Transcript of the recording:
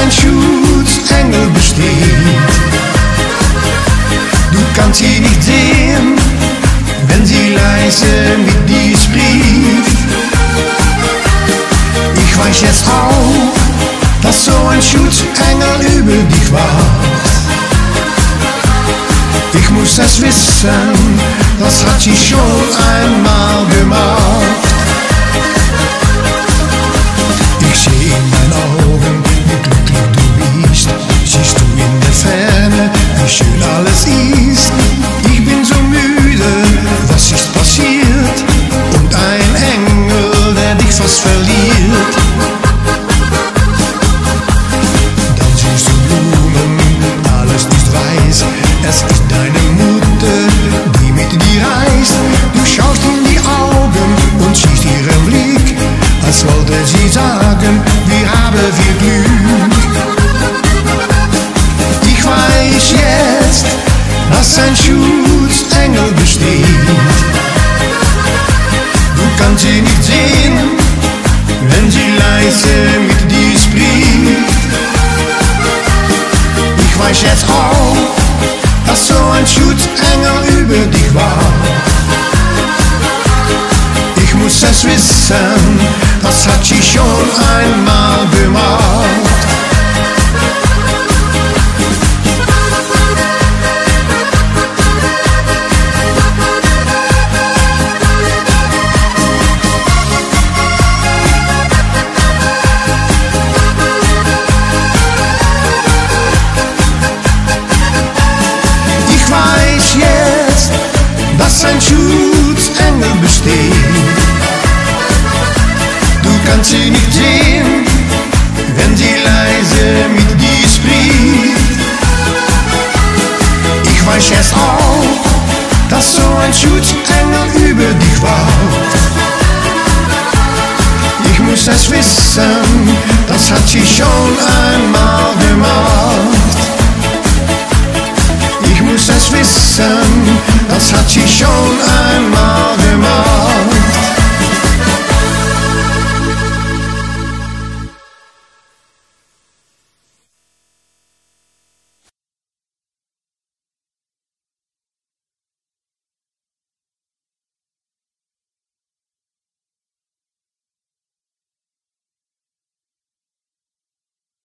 ein Schutzengel besteht. Du kannst sie nicht sehen, wenn sie leise mit dir spricht. Ich weiß jetzt auch, dass so ein Schutzengel über dich wacht. Ich muss es wissen, das hat sie schon einmal gemacht. Ich sehe in deinen Augen, wie glücklich du bist. Siehst du in der Ferne, wie schön alles ist. Ich bin so müde, was ist passiert? Und ein Engel, der dich fast verliert. Dann siehst du Blumen, alles ist weiß. Es ist deine Mutter, die mit dir reist. Du schaust in die Augen und siehst ihren Blick, als wollte sie sagen, wir haben viel Glück. Ich weiß jetzt, dass ein Schutzengel besteht. Du kannst sie nicht sehen, wenn sie leise mit dir spricht. Ich weiß jetzt auch, dass so ein Schutzengel über dich wacht. Ich muss es wissen, das hat sie schon einmal gemacht. Ich weiß jetzt, dass ein Schutzengel besteht. Du kannst sie nicht sehen, wenn sie leise mit dir spricht. Ich weiß jetzt auch, dass so ein Schutzengel über dich wacht. Ich muss es wissen, das hat sie schon einmal gemacht. Ich muss es wissen, das hat sie schon einmal gemacht.